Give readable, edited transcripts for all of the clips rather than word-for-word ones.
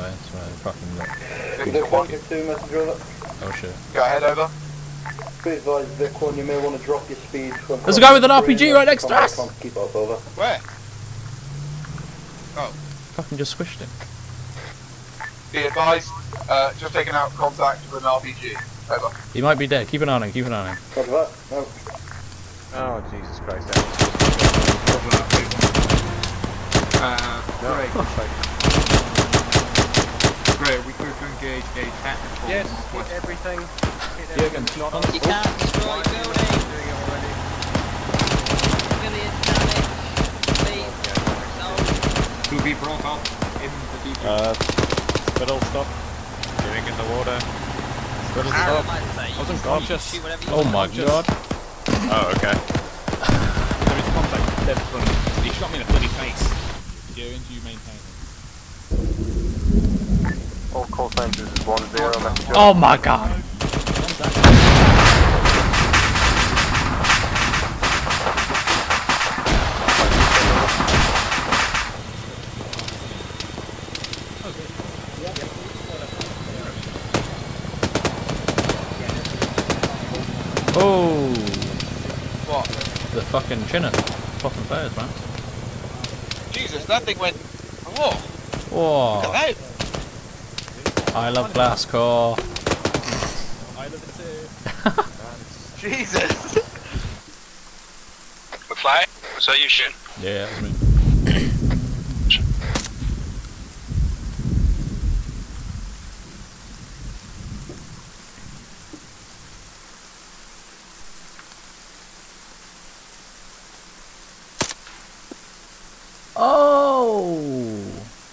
that's where they fucking look. Vic 1, Vic 2, messenger over. Oh shit. Go ahead, over. Please advise Vic 1, you may want to drop your speed. There's a guy with an RPG right next to us! Keep up, over. Where? Oh. Fucking just squished him. Be advised, just taking out contact with an RPG. Over. He might be dead. Keep an eye on him, keep an eye on him. Copy that. No. Oh, Jesus Christ. Great. Great, we could engage a tactical. Yes, hit everything. Jürgen's not on. You can't destroy buildings. Doing it already. Million damage. Please. No. To be brought up in the deep. Spittle stop. Doing in the water. Spittle Arrow stop. might say. I was unconscious. Shoot whatever you Oh want. my god. Oh, okay. There is contact dead front. He shot me in the bloody face. Jürgen, do you maintain it? All call signs is 1-0 messenger. Oh my god. Oh. What? The fucking chinner. Popping fires, man. Jesus, that thing went. Whoa! Whoa. Look at that! I love glass core. I love it too. Jesus! McFly, was that you shooting? Yeah, that was me. Oh!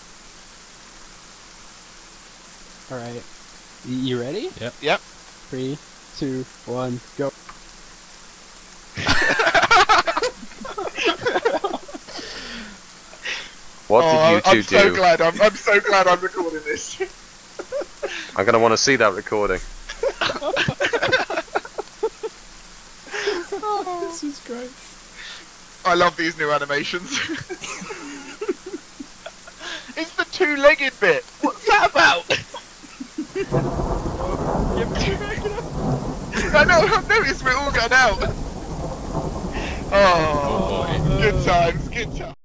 Alright. You ready? Yep. Yep. 3, 2, 1, go. What did you two do? I'm so glad I'm recording this. I'm gonna want to see that recording. Oh, this is great. I love these new animations. It's the two-legged bit. What's that about? I know. I've noticed we're all going out. Oh, good times. Good times.